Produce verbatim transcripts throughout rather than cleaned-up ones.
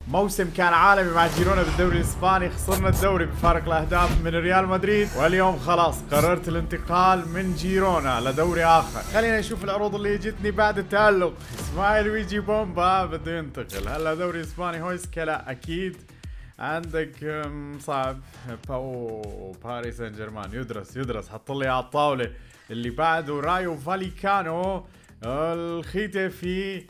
موسم كان عالمي مع جيرونا بالدوري الاسباني، خسرنا الدوري بفارق الاهداف من ريال مدريد، واليوم خلاص قررت الانتقال من جيرونا لدوري اخر. خلينا نشوف العروض اللي جتني بعد التألق. اسماعيل ويجي بومبا بده ينتقل، هلا دوري اسباني هويسكا لا اكيد. عندك صعب باو باريس سان جيرمان، يدرس يدرس حط لي على الطاوله. اللي بعده رايو فاليكانو، الختافي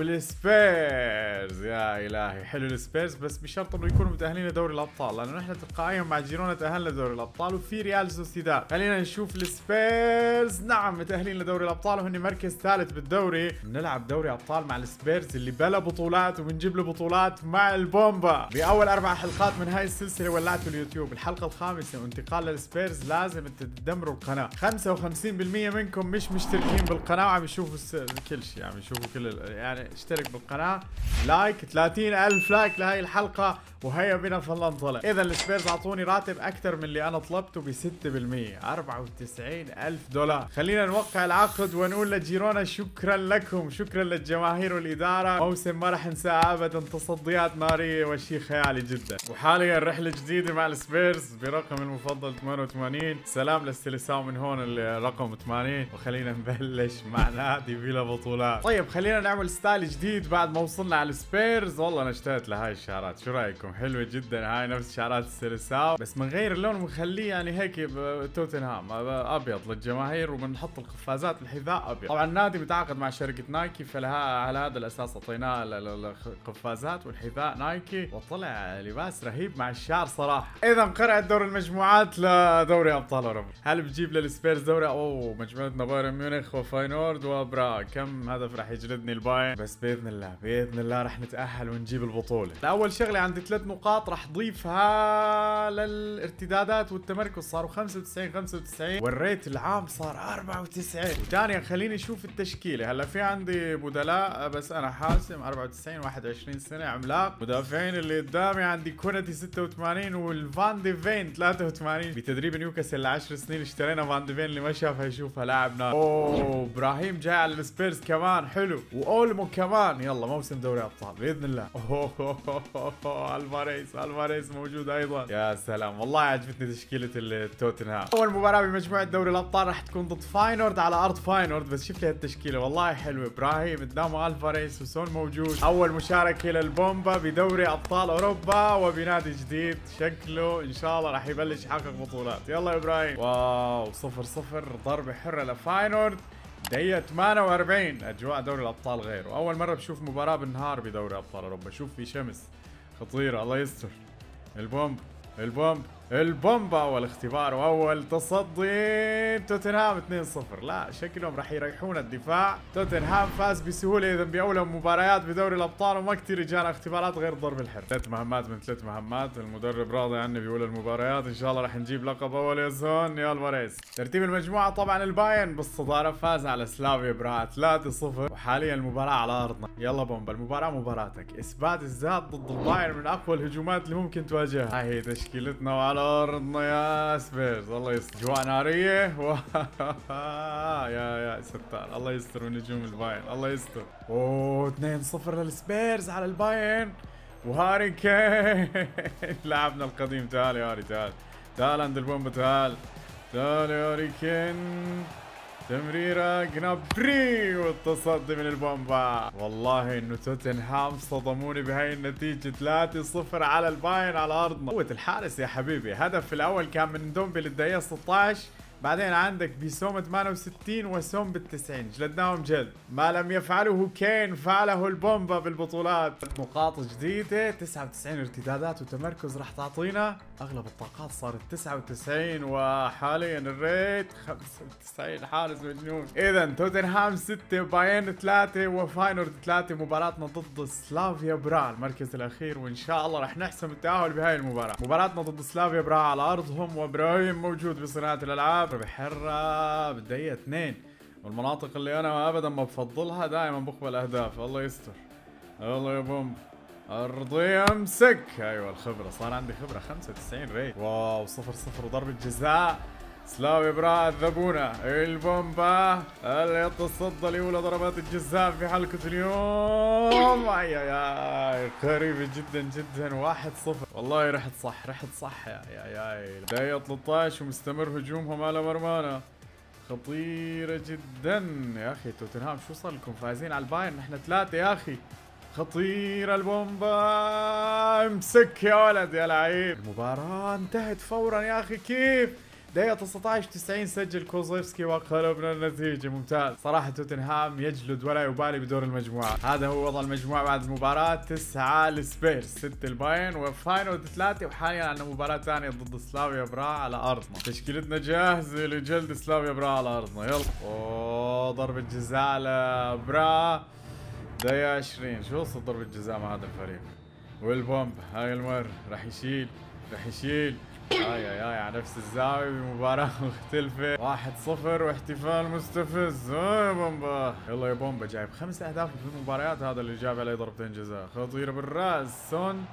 والسبيرز. يا الهي حلو السبيرز، بس بشرط انه يكونوا متاهلين لدوري الابطال، لانه نحن تلقائيا مع جيرونا تاهلنا لدوري الابطال، وفي ريال سوسيداد. خلينا نشوف السبيرز. نعم متاهلين لدوري الابطال وهن مركز ثالث بالدوري. بنلعب دوري ابطال مع السبيرز اللي بلا بطولات، وبنجيب له بطولات مع البومبا. باول اربع حلقات من هاي السلسله ولعتوا اليوتيوب، الحلقه الخامسه وانتقال للسبيرز لازم تدمروا القناه. خمسة وخمسين بالمية منكم مش مشتركين بالقناه وعم يشوفوا كل شيء، عم يشوفوا كل يعني اشترك بالقناة، لايك ثلاثين ألف لايك لهي الحلقة، وهيا بنا فلننطلق. إذا السبيرز أعطوني راتب أكثر من اللي أنا طلبته ب ستة بالمية، أربعة وتسعين ألف دولار. خلينا نوقع العقد ونقول لجيرونا شكرا لكم، شكرا للجماهير والإدارة. موسم ما رح نساه أبدا، تصديات نارية وشيء خيالي جدا. وحاليا رحلة جديدة مع السبيرز برقم المفضل ثمانية وثمانين. سلام للسلساو من هون اللي رقم ثمانين، وخلينا نبلش مع نادي بلا بطولات. طيب خلينا نعمل ستايل جديد بعد ما وصلنا على السبيرز. والله انا اشتهت لهاي الشعارات، شو رايكم؟ حلوه جدا هاي، نفس شعارات السيلساو بس بنغير اللون ونخليه يعني هيك توتنهام ابيض للجماهير، وبنحط القفازات الحذاء ابيض. طبعا النادي متعاقد مع شركه نايكي، فلها على هذا الاساس اعطيناه القفازات والحذاء نايكي، وطلع لباس رهيب مع الشعر صراحه. اذا قرعه دور المجموعات لدوري ابطال اوروبا، هل بجيب للسبيرز دوري؟ اوه مجموعتنا بايرن ميونخ وفاينورد وبراغ. كم هدف راح يجلدني البايرن، بس باذن الله باذن الله رح نتاهل ونجيب البطوله. اول شغله عندي ثلاث نقاط رح ضيفها للارتدادات والتمركز، صاروا خمسة وتسعين خمسة وتسعين، والريت العام صار أربعة وتسعين. وثانيا خليني اشوف التشكيله. هلا في عندي بدلاء، بس انا حاسم أربعة وتسعين، واحد وعشرين سنه، عملاق. مدافعين اللي قدامي عندي كوناتي ستة وثمانين، والفان دي فين ثلاثة وثمانين. بتدريب نيوكاسل لعشر سنين اشترينا فان دي فين، اللي ما شافها يشوفها، لاعب نار. اوه ابراهيم جاي على السبيرز كمان، حلو. واولمو كمان. يلا موسم دوري ابطال باذن الله. اوه الفاريز الفاريز موجود ايضا. يا سلام والله عجبتني تشكيله التوتنهام. اول مباراه بمجموعه دوري الابطال راح تكون ضد فاينورد على ارض فاينورد، بس شوف لي التشكيله والله حلوه. ابراهيم قدامه الفاريز وسون موجود. اول مشاركه للبومبا بدوري ابطال اوروبا وبنادي جديد، شكله ان شاء الله راح يبلش يحقق بطولات. يلا يا ابراهيم. واو صفر صفر، ضربه حره لفاينورد. دقيقة ثمانية وأربعين. اجواء دوري الابطال غير، واول مرة بشوف مباراة بالنهار بدوري ابطال اوروبا، شوف في شمس خطيرة. الله يستر. البومب البومب البومبا والاختبار، واول تصدي توتنهام اثنين صفر. لا شكلهم راح يريحون الدفاع. توتنهام فاز بسهوله اذا باولى مباريات بدوري الابطال، وما كثير اجانا اختبارات غير ضرب الحر. ثلاث مهمات من ثلاث مهمات، المدرب راضي عني بيقول المباريات. ان شاء الله راح نجيب لقب اول يا زون يا الفاريز. ترتيب المجموعه طبعا البايرن بالصداره، فاز على سلافيا براها ثلاثة صفر، وحاليا المباراه على ارضنا. يلا بومبا المباراه مباراتك، اثبات الذات ضد البايرن من اقوى الهجومات اللي ممكن تواجهها. هاي هي تشكيلتنا وعلى ارضنا يا سبيرز. الله يستر. جواء ناريه و... يا يا ستار الله يستر من نجوم البايرن. الله يستر. اوه اثنين صفر للسبيرز على البايرن، وهاري كين لاعبنا القديم. تعال يا هاري تعال تعال عند البومبا، تعال تعال يا هاري كين. تمريرة جنابري والتصدي من البومبا. والله انه توتنهام صدموني بهاي النتيجة ثلاثة صفر على البايرن على ارضنا. قوة الحارس يا حبيبي. هدف الاول كان من دومبي للدقيقة ستة عشر، بعدين عندك بيسوم ثمانية وستين وسوم بالتسعين، جلدناهم جلد. ما لم يفعله كين فعله البومبا بالبطولات. نقاط جديدة، تسعة وتسعين ارتدادات وتمركز راح تعطينا اغلب الطاقات، صارت تسعة وتسعين، وحاليا الريت خمسة وتسعين. حارس مجنون. اذا توتنهام ستة، بايرن ثلاثة، وفاينورد ثلاثة. مباراتنا ضد سلافيا براغ المركز الاخير، وان شاء الله راح نحسم التأهل بهاي المباراة. مباراتنا ضد سلافيا براغ على ارضهم، وابراهيم موجود بصناعة الالعاب. بحرة بالدقيقة اثنين، والمناطق اللي انا ابدا ما بفضلها دائما بقبل اهداف. الله يستر. الله يا بومب. ارضية امسك. ايوه الخبرة، صار عندي خبرة. خمسة وتسعين ريت. واو صفر صفر وضربة جزاء. سلافيا براغ عذبونا. البومبا اللي يتصدى لأولى ضربات الجزاء في حلقة اليوم. اي اي اي قريبة جدا جدا. واحد صفر. والله رحت صح رحت صح. يا يا يا دقيقة ثلاثة عشر ومستمر هجومهم على مرمانا. خطيرة جدا يا اخي. توتنهام شو صار لكم فايزين على البايرن؟ نحن ثلاثة يا اخي. خطيرة البومبا. امسك يا ولد يا لعيب. المباراة انتهت فورا يا اخي. كيف؟ دقيقة تسعة عشر تسعين سجل كوزيفسكي وقلبنا النتيجة. ممتاز صراحة. توتنهام يجلد ولا يبالي بدور المجموعات. هذا هو وضع المجموعة بعد المباراة. تسعة لسبيرز، ستة البايرن، وفاينورد ثلاثة، وحاليا عندنا مباراة ثانية ضد سلافيا براغ على أرضنا. تشكيلتنا جاهزة لجلد سلافيا براغ على أرضنا. يلا. اوه ضربة جزاء لبراغ. دقيقة عشرين. شو قصة ضربة جزاء مع هذا الفريق؟ والبومب هاي المرة راح يشيل راح يشيل اي اي اي على نفس الزاوية بمباراة مختلفة. واحد صفر واحتفال مستفز. يا بومبا. يلا يا بومبا جايب خمس اهداف في المباريات. هذا اللي جاب عليه ضربتين جزاء. خطيرة بالراس. سون.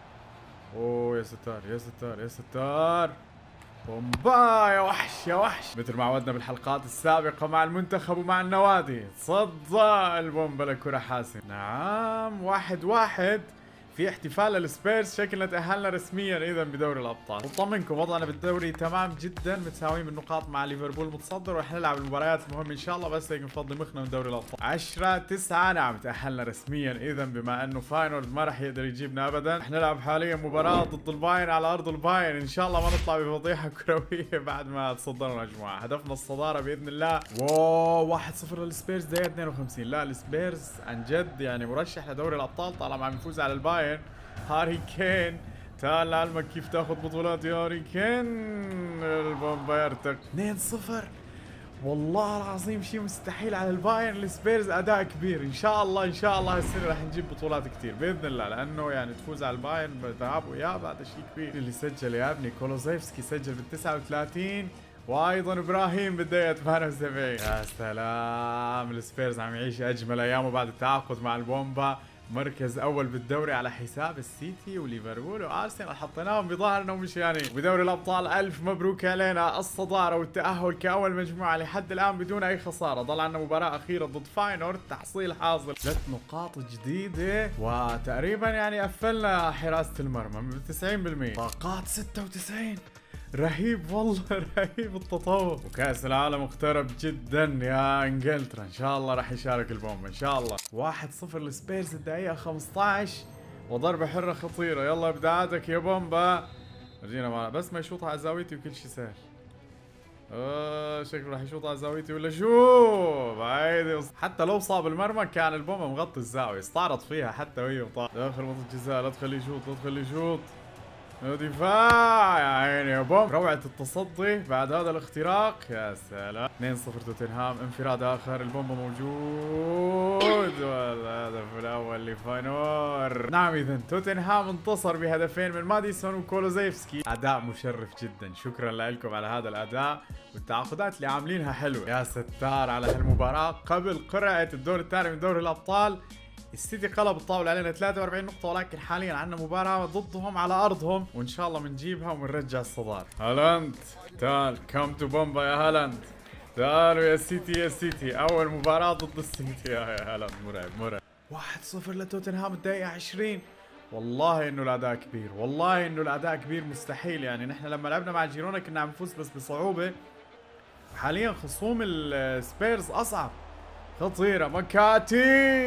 اوه يا ستار يا ستار يا ستار. بومبا يا وحش يا وحش. مثل ما عودنا بالحلقات السابقة مع المنتخب ومع النوادي. صدى البومبا لكرة حاسم. نعم واحد واحد. في احتفال للسبيرز. شكلنا تأهلنا رسميا اذا بدوري الابطال. وطمنكم وضعنا بالدوري تمام جدا. متساويين بالنقاط مع ليفربول متصدر. ورح نلعب المباريات المهمة ان شاء الله. بس هيك نفضي مخنا من دوري الابطال. عشرة تسعة. نعم تأهلنا رسميا اذا بما انه فاينورد ما رح يقدر يجيبنا ابدا. رح نلعب حاليا مباراة ضد البايرن على ارض البايرن. ان شاء الله ما نطلع بفضيحة كروية بعد ما تصدرنا مجموعة. هدفنا الصدارة باذن الله. واو واحد صفر للسبيرز دقيقة اثنين وخمسين. لا السبيرز عن جد يعني مرشح لدوري الابطال طالما عم يفوز على البايرن. هاري كين. تعال لعلمك كيف تاخذ بطولات يا هاري كين. البومبا يرتق. اثنين صفر. والله العظيم شيء مستحيل على البايرن. السبيرز اداء كبير. ان شاء الله ان شاء الله هالسنه راح نجيب بطولات كثير باذن الله. لانه يعني تفوز على البايرن بتعب وياب هذا شيء كبير. اللي سجل يا ابني كولوزيفسكي سجل بال تسعة وثلاثين. وايضا ابراهيم بالدقيقة ثمانية وسبعين. يا سلام. السبيرز عم يعيش اجمل ايامه بعد التعاقد مع البومبا. مركز اول بالدوري على حساب السيتي وليفربول وارسنال. حطيناهم بظهرنا ومش يعني. بدوري الابطال الف مبروك علينا الصداره والتاهل كاول مجموعه لحد الان بدون اي خساره. ضل عندنا مباراه اخيره ضد فاينورد. تحصيل حاصل ثلاث نقاط جديده. وتقريبا يعني قفلنا حراسه المرمى ب تسعين بالمئة. طاقات ستة وتسعين. رهيب والله رهيب التطور. وكأس العالم اقترب جدا يا انجلترا. ان شاء الله راح يشارك البومبا ان شاء الله. واحد صفر لسبيرز الدقيقة خمسة عشر. وضربة حرة خطيرة. يلا ابداعاتك يا بومبا. رجينا معنا بس ما يشوطها على زاويتي وكل شيء سهل. اه شكله راح يشوطها على زاويتي ولا شو؟ بعيد. حتى لو صاب المرمى كان البومبا مغطي الزاوية. استعرض فيها حتى وهي مطاعة. داخل منطقة الجزاء. لا تخليه يشوط لا تخليه يشوط. دفاع يا عيني يا بوم. روعة التصدي بعد هذا الاختراق. يا سلام. اثنين صفر توتنهام. انفراد اخر. البومبا موجود. والهدف الاول لفاينور. نعم اذا توتنهام انتصر بهدفين من ماديسون وكولوزيفسكي. اداء مشرف جدا. شكرا لكم على هذا الاداء. والتعاقدات اللي عاملينها حلوه. يا ستار على هالمباراة قبل قرعة الدور الثاني من دوري الابطال. السيتي قلب الطاولة علينا ثلاثة وأربعين نقطة. ولكن حاليا عندنا مباراة ضدهم على ارضهم. وان شاء الله بنجيبها وبنرجع الصدارة. هالاند تعال كم تو بومبا يا هالاند. تعالوا يا سيتي يا سيتي. اول مباراة ضد السيتي يا هالاند. مرعب مرعب. واحد صفر لتوتنهام الدقيقة عشرين. والله انه الاداء كبير. والله انه الاداء كبير. مستحيل يعني. نحن لما لعبنا مع جيرونا كنا عم نفوز بس بصعوبة. حاليا خصوم السبيرز اصعب. خطيرة. مكاتي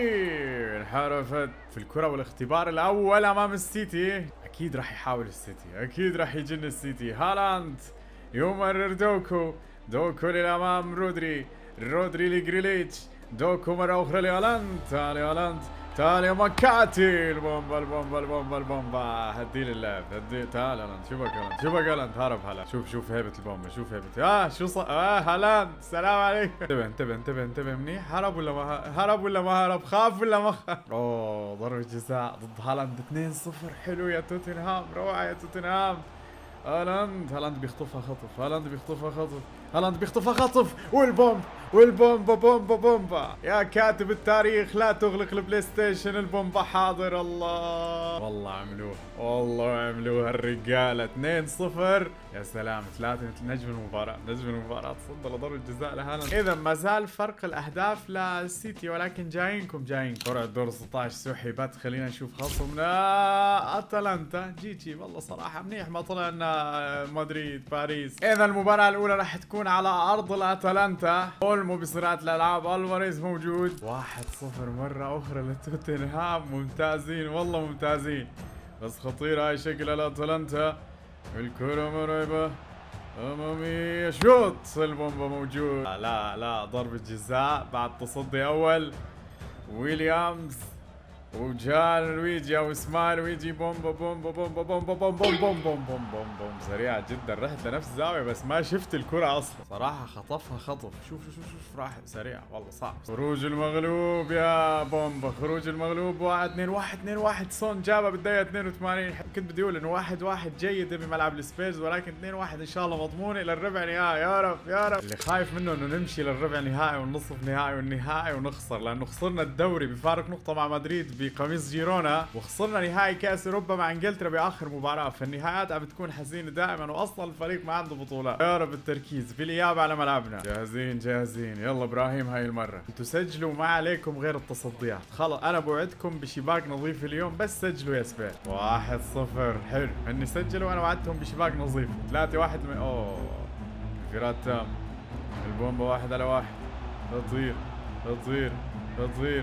انحرفت في الكرة والاختبار الأول أمام السيتي. أكيد راح يحاول السيتي. أكيد راح يجن السيتي. هالاند يمرر دوكو. دوكو للأمام. رودري. رودري لجريليتش. دوكو مرة أخرى لهالاند. تعال يا هالاند. تعال يا مكاتي. البومبا البومبا البومبا البومبا. هدي للعب هدي. تعال هالاند. شوفك هالاند. شوفك هالاند. هرب هالاند. شوف شوف هيبة البومبا. شوف هيبة. اه شو صار. اه هالاند. السلام عليكم. انتبه انتبه انتبه انتبه منيح. هرب ولا ما هرب ولا ما هرب؟ خاف ولا ما خاف؟ اوه ضربة جزاء ضد هالاند. اثنين صفر. حلو يا توتنهام. روعة يا توتنهام. هالاند. هالاند بيخطفها خطف. هالاند بيخطفها خطف. هالاند بيخطفها خطف، والبومب والبومبا بومبا بومبا. يا كاتب التاريخ لا تغلق البلاي ستيشن، البومبا حاضر. الله والله عملوها، والله عملوها الرجاله. اثنين صفر. يا سلام، ثلاثة نجم المباراة، نجم المباراة تصدى لضربة جزاء لهالاند. اذا ما زال فرق الاهداف للسيتي، ولكن جايينكم جايين قرعة دور ستة عشر سحبت. خلينا نشوف خصمنا اتلانتا. جي جي والله صراحة منيح ما طلعنا مدريد باريس. اذا المباراة الاولى راح تكون على ارض الاتلانتا. اولمو بصناعة الالعاب، الفاريز موجود. واحد صفر مرة اخرى لتوتنهام. ممتازين والله ممتازين، بس خطيرة هاي شكل الاتلانتا. الكرة مرعبة امامية، شوت. البومبا موجود. لا لا ضربة جزاء بعد تصدي اول. ويليامز وجان لويجي او اسماعيل لويجي. بومبا بومبا بومبا بومبا بومبا بومبا بومبا بومبا بومبا سريعة جدا. رحت لنفس الزاوية بس ما شفت الكرة اصلا صراحة. خطفها خطف. شوف شوف شوف شوف راح سريع والله صعب. خروج المغلوب يا بومبا، خروج المغلوب. واحد اثنين واحد اثنين واحد. سون جابها بالدقيقة اثنين وثمانين. كنت بدي اقول انه واحد واحد جيدة بملعب السبيرز، ولكن اثنين واحد ان شاء الله مضمونة الى الربع نهائي. يا رب يا رب. اللي خايف منه انه نمشي للربع نهائي والنصف نهائي والنهائي ونخسر، لانه خسرنا الدوري بفارق نقطة مع مدريد بقميص جيرونا، وخسرنا نهائي كاس اوروبا مع انجلترا باخر مباراه. فالنهايات عم بتكون حزينه دائما، واصلا الفريق ما عنده بطولات. يا رب التركيز في الاياب على ملعبنا. جاهزين جاهزين. يلا ابراهيم هاي المره انتوا سجلوا، ما عليكم غير التصديات. خلص انا بوعدكم بشباك نظيف اليوم، بس سجلوا يا سبير. واحد صفر. حلو اني سجلوا وانا وعدتهم بشباك نظيف. ثلاثة واحد من... اوه انفراد تام. البومبا واحد على واحد. تطير تطير تطير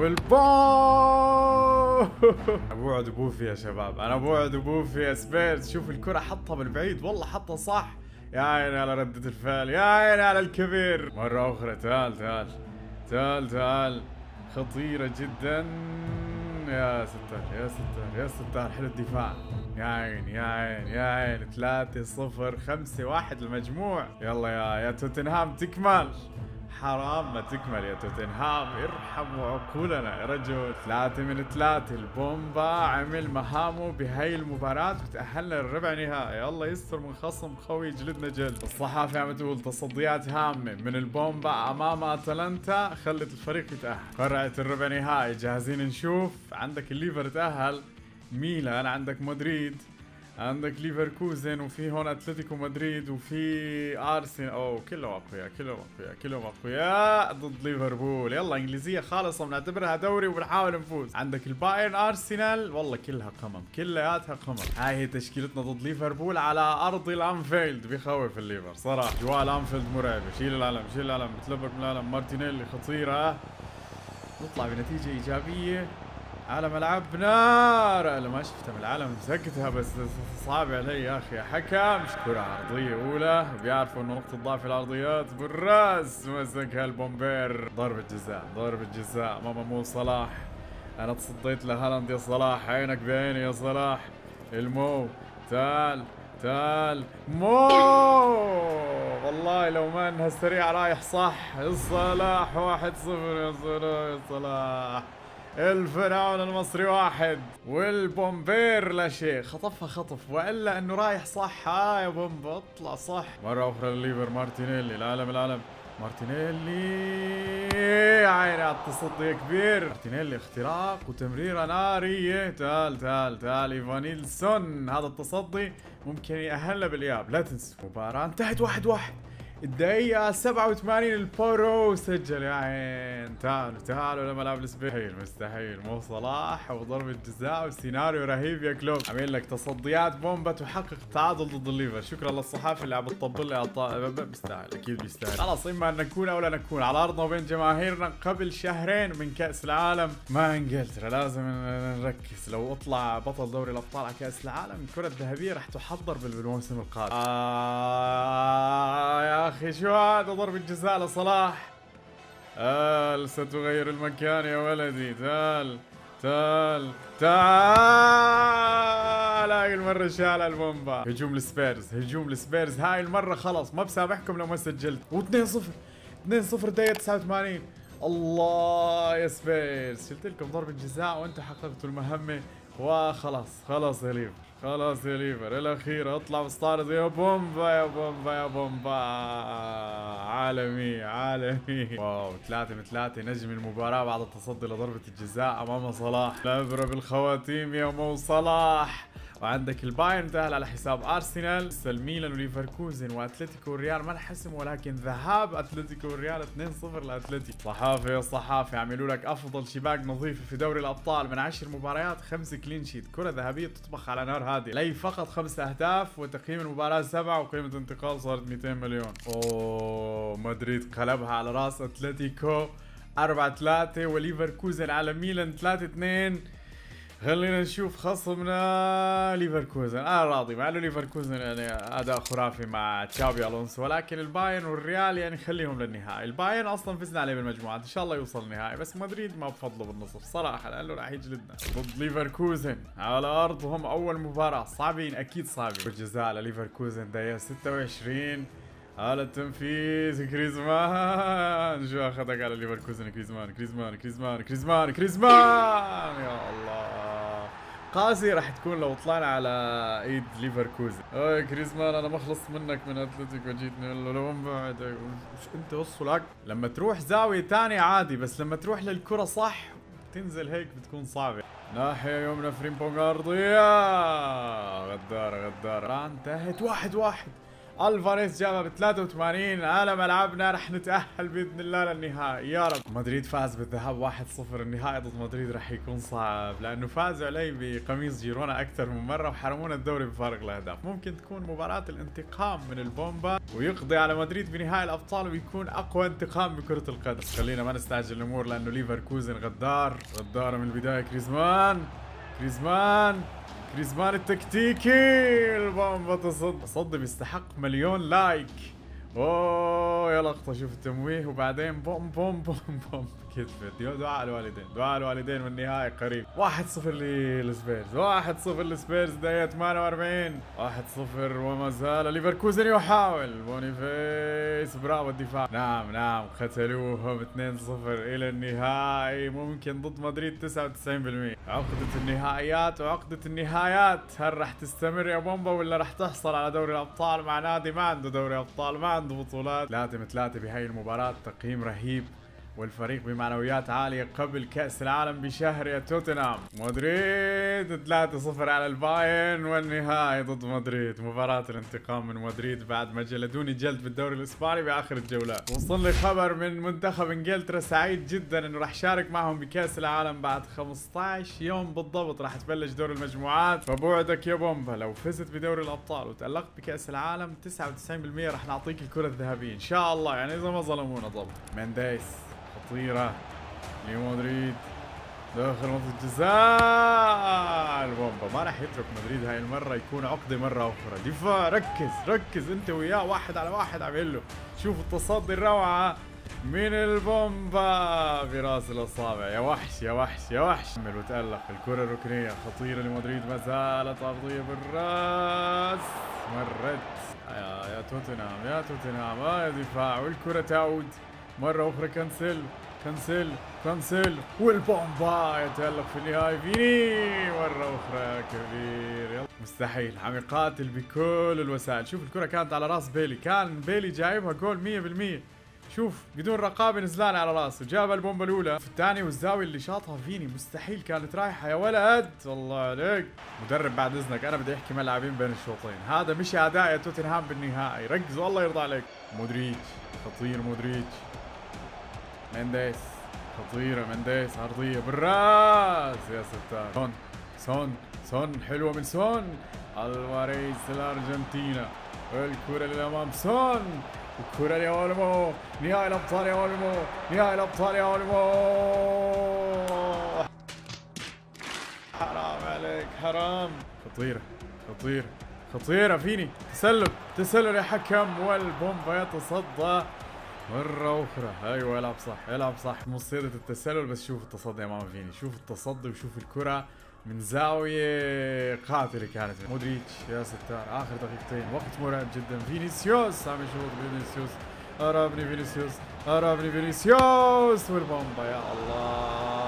والبوم. بوعد بوفي يا شباب، انا بوعد بوفي يا سبيرز. شوف الكرة حطها من بعيد، والله حطها صح. يا عيني على ردة الفعل، يا عيني على الكبير. مرة أخرى. تعال تعال تعال تعال. خطيرة جدا. يا ستار يا ستار يا ستار. حلو الدفاع. يا عين يا عين يا عين. ثلاثة صفر. خمسة واحد المجموع. يلا يا يا توتنهام تكمل. حرام ما تكمل يا توتنهام، ارحموا عقولنا يا رجل. ثلاثة من ثلاثة. البومبا عمل مهامه بهاي المباراة وتأهلنا للربع نهائي. الله يستر من خصم قوي جلدنا جلد. الصحافة عم تقول تصديات هامة من البومبا أمام أتلانتا خلت الفريق يتأهل. قرعة الربع نهائي جاهزين نشوف. عندك الليفر تأهل، ميلان، عندك مدريد، عندك ليفركوزن، وفي هون اتلتيكو مدريد، وفي ارسنال. اوه كلهم اقوياء كلهم اقوياء كلهم اقوياء ضد ليفربول. يلا انجليزيه خالصه بنعتبرها دوري وبنحاول نفوز. عندك البايرن ارسنال، والله كلها قمم كلياتها قمم. هاي هي تشكيلتنا ضد ليفربول على ارض الانفيلد. بخوف الليفر صراحه. جوال الانفيلد مرعبه. شيل العلم شيل العلم. بتلبك من العلم. مارتينيلي خطيره. نطلع بنتيجه ايجابيه على ملعبنا. لا ما شفتها من العالم، مسكتها بس صعب علي يا اخي. حكم. كرة عرضية اولى، بيعرفوا انه نقطة ضعف الارضيات. بالراس مسكها البومبير. ضربة جزاء ضربة جزاء. ماما مو صلاح. انا تصديت لهالاند يا صلاح. عينك بعيني يا صلاح. المو. تعال تعال مو. والله لو ما انها سريع رايح صح. الصلاح واحد صفر. يا صلاح يا صلاح. الفرعون المصري واحد والبومبير لا شيء. خطفها خطف، والا انه رايح صح. ها يا بومبا اطلع صح. مرة اخرى الليفر. مارتينيلي. العالم العالم. مارتينيلي. عيني على التصدي كبير. مارتينيلي اختراق وتمريرة نارية. تعال تعال تعال ايفانيلسون. هذا التصدي ممكن يأهلنا بالاياب. لا تنسوا مباراة انتهت واحد واحد. الدقيقة سبعة وثمانين. البورو سجل. يا عين. تعالوا تعالوا لملعب السبيل. مستحيل مو صلاح وضربة جزاء وسيناريو رهيب يا كلوب. عامل لك تصديات بومبا تحقق التعادل ضد الليفر. شكرا للصحافة اللي عم بتطبل لي. بيستاهل اكيد بيستاهل. خلاص اما ان نكون او لا نكون على ارضنا وبين جماهيرنا قبل شهرين من كأس العالم مع انجلترا. لازم نركز. لو اطلع بطل دوري الابطال على كأس العالم الكرة الذهبية رح تحضر بالموسم القادم. آه يا اخي شو هذا. ضربة جزاء لصلاح. تعال ستغير المكان يا ولدي. تعال تعال تعال. هاي المرة شال البومبا. هجوم السبيرز هجوم السبيرز. هاي المرة خلص ما بسامحكم لو ما سجلت. واثنين صفر اثنين صفر دقيقة تسعة وثمانين. الله يا سبيرز. شلت لكم ضربة جزاء وانتم حققتوا المهمة وخلاص خلاص يا ليفر، خلاص يا ليفر الاخير اطلع مستعرض يا بومبا يا بومبا يا بومبا. عالمي عالمي. واو ثلاثة من ثلاثة نجم المباراة بعد التصدي لضربة الجزاء امام صلاح. الابرة بالخواتيم يا مو صلاح. وعندك البايرن تأهل على حساب ارسنال، الميلان وليفركوزن واتلتيكو والريال ما انحسم، ولكن ذهاب اتلتيكو والريال اثنين صفر لاتلتيكو. صحافي يا صحافي عملوا لك افضل شباك نظيفه في دوري الابطال، من عشر مباريات خمس كلين شيت، كرة ذهبية تطبخ على نار هادئة، لي فقط خمس اهداف وتقييم المباراة سبعة وقيمة انتقال صارت مئتين مليون. اوه مدريد قلبها على راس اتلتيكو أربعة ثلاثة، وليفركوزن على ميلان ثلاثة اثنين. خلينا نشوف خصمنا ليفركوزن. انا راضي مع انه ليفركوزن يعني اداء خرافي مع تشابي الونسو، ولكن البايرن والريال يعني خليهم للنهائي. البايرن اصلا فزنا عليه بالمجموعات، ان شاء الله يوصل النهائي، بس مدريد ما بفضله بالنصر صراحه لانه راح يجلدنا. ضد ليفركوزن على ارضهم اول مباراه، صعبين اكيد صعبين. الجزاء لليفركوزن دقيقه ستة وعشرين على التنفيذ. كريزمان شو اخذك على ليفركوزن؟ كريزمان كريزمان كريزمان كريزمان كريزمان يا الله قاسي راح تكون لو طلعنا على ايد ليفركوزن. اوه كريزمان انا ما خلصت منك من اتلتيكو، جيتني له لو من بعد مش انت وصلك. لما تروح زاويه ثانيه عادي، بس لما تروح للكره صح تنزل هيك بتكون صعبه. ناحيه يمنى فريمبونج ارضيه غداره غداره انتهت واحد واحد. الفاريز جابها ب ثلاثة وثمانين على ملعبنا، رح نتأهل بإذن الله للنهائي يا رب. مدريد فاز بالذهاب واحد صفر، النهائي ضد مدريد رح يكون صعب لأنه فازوا علي بقميص جيرونا أكثر من مرة وحرمونا الدوري بفارق الأهداف. ممكن تكون مباراة الانتقام من البومبا ويقضي على مدريد بنهائي الأبطال ويكون أقوى انتقام بكرة القدم. خلينا ما نستعجل الأمور لأنه ليفركوزن غدار غدارة من البداية. كريزمان كريزمان كريزمان التكتيكي. البومبا تصد تصدي بيستحق مليون لايك. اوه يا لقطة، شوف التمويه وبعدين بوم بوم بوم بوم كتفت. دعاء الوالدين دعاء الوالدين والنهائي قريب. واحد صفر للسبيرز، واحد صفر للسبيرز دقيقة ثمانية وأربعين. واحد صفر وما زال ليفركوزن يحاول. بونيفيس برافو الدفاع. نعم نعم قتلوهم اثنين صفر الى النهائي، ممكن ضد مدريد تسعة وتسعين بالمئة. عقدة النهائيات وعقدة النهايات، هل راح تستمر يا بومبا ولا راح تحصل على دوري الابطال مع نادي ما عنده دوري ابطال ما عنده بطولات؟ ثلاثة من ثلاثة بهاي المباراة، تقييم رهيب والفريق بمعنويات عالية قبل كأس العالم بشهر يا توتنهام. مدريد ثلاثة صفر على البايرن والنهائي ضد مدريد، مباراة الانتقام من مدريد بعد ما جلدوني جلد بالدوري الاسباني باخر الجولات. وصل لي خبر من منتخب انجلترا سعيد جدا انه راح شارك معهم بكأس العالم بعد خمسة عشر يوم بالضبط، راح تبلش دور المجموعات. فبوعدك يا بومبا لو فزت بدوري الابطال وتألقت بكأس العالم تسعة وتسعين بالمئة راح نعطيك الكرة الذهبية ان شاء الله، يعني اذا ما ظلمونا طبعا. مينديس خطيرة لمدريد داخل منطقة الجزاء. البومبا ما راح يترك مدريد هاي المرة يكون عقدة مرة أخرى. دفاع ركز ركز أنت وياه واحد على واحد عمل له. شوف التصدي الروعة من البومبا براس الأصابع. يا وحش يا وحش يا وحش. عمل وتألق. الكرة الركنية خطيرة لمدريد، ما زالت أرضية بالراس. مرت يا يا توتنهام يا توتنهام آه يا دفاع. والكرة تعود مرة أخرى. كنسل كنسل كنسل والبومبا يتألق في النهاية. فيني مرة أخرى يا كبير. يلا مستحيل، عم يقاتل بكل الوسائل. شوف الكرة كانت على راس بيلي، كان بيلي جايبها جول مية بالمية. شوف بدون رقابة نزلان على راسه، جابها البومبا الأولى في الثانية، والزاوية اللي شاطها فيني مستحيل كانت رايحة يا ولد. الله عليك مدرب بعد إذنك، أنا بدي أحكي مع اللاعبين بين الشوطين، هذا مش أداء يا توتنهام بالنهائي، ركزوا الله يرضى عليك. مودريتش خطير مودريتش. مينديس خطيرة مينديس عرضية بالراس يا ستار. سون سون سون حلوة من سون. الواريز الأرجنتينا، الكرة للأمام سون، الكرة لأولمو. نهائي الأبطال يا أولمو، نهائي الأبطال يا أولمو. حرام عليك حرام. خطيرة خطيرة خطيرة. فيني تسلل تسلل يا حكم، والبومبا يتصدى مرة أخرى. أيوة يلعب صح يلعب صح مصيدة التسلل، بس شوف التصدي أمام فيني، شوف التصدي وشوف الكرة من زاوية قاتلة كانت. مودريتش يا ستار آخر دقيقتين، وقت مرعب جدا. فينيسيوس عم يشوط. فينيسيوس قربني فينيسيوس قربني فينيسيوس والبومبا. يا الله يا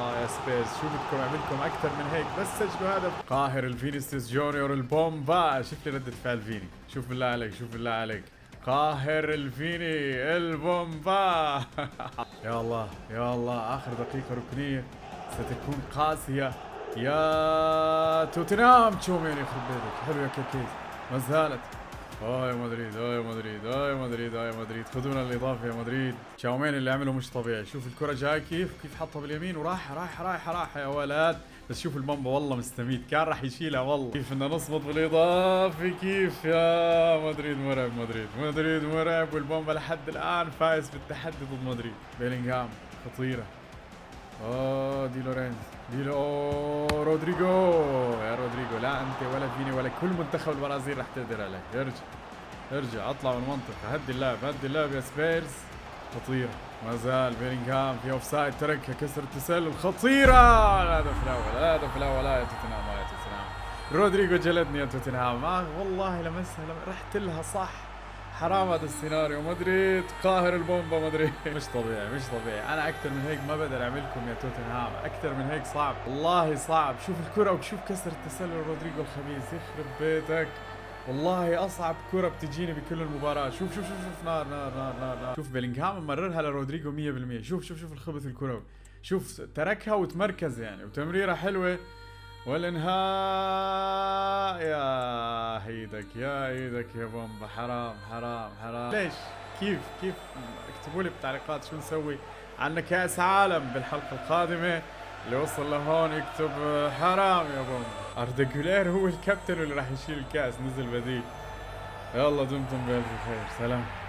سبيرز، شو بدكم اعمل لكم اكثر من هيك؟ بس سجلوا هدف. قاهر الفينيسيوس جونيور البومبا، شوف لي ردة فعل فيني، شوف بالله عليك، شوف بالله عليك. قاهر الفيني البومبا. يا الله يا الله، اخر دقيقة ركنية ستكون قاسية يا توتنهام. تشوميني يخرب بيتك، حلو يا كيكيز، ما زالت. اه يا مدريد، اه يا مدريد، اه يا مدريد، اه يا مدريد، خذونا الاضافه يا مدريد. تشاوميني اللي عمله مش طبيعي، شوف الكره جاي كيف كيف حطها باليمين وراح راح راح راح يا ولد. بس شوف البomba والله مستميت، كان راح يشيلها والله. كيف بدنا نصمد بالاضافه، كيف يا مدريد مرعب، مدريد مدريد مرعب، والبomba لحد الان فايز بالتحدي ضد مدريد. بيلينغهام خطيره. اوه دي لورينز، دي لو أوه رودريجو، يا رودريجو لا انت ولا فيني ولا كل منتخب البرازيل رح تقدر عليك. ارجع ارجع اطلع من المنطقة، هدي اللعب هدي اللعب يا سبيرز. خطيرة ما زال بيلينغهام في اوف سايد، تركها كسر التسلل، خطيرة. الهدف الاول، الهدف الاول يا توتنهام، يا توتنهام. رودريجو جلدني يا توتنهام، ما والله لمسها رحت لها صح. حرام هذا السيناريو. مدريد قاهر البومبا، مدريد مش طبيعي مش طبيعي. انا اكثر من هيك ما بقدر اعملكم يا توتنهام، اكثر من هيك صعب والله صعب. شوف الكرة وشوف كسر التسلل رودريجو الخبيث، يخرب بيتك والله اصعب كرة بتجيني بكل المباراة. شوف شوف شوف شوف نار نار نار نار, نار. شوف بيلينغهام مررها لرودريجو مية بالمية. شوف شوف شوف الخبث الكروي، شوف تركها وتمركز يعني، وتمريرة حلوة والانهاء. يا ايدك يا ايدك يا بومبا، حرام حرام حرام. ليش؟ كيف كيف؟ اكتبوا لي بالتعليقات شو نسوي. عندنا كاس عالم بالحلقة القادمة، اللي وصل لهون يكتب حرام يا بومبا. أردا جولير هو الكابتن اللي راح يشيل الكاس، نزل بديل. يلا دمتم بألف خير، سلام.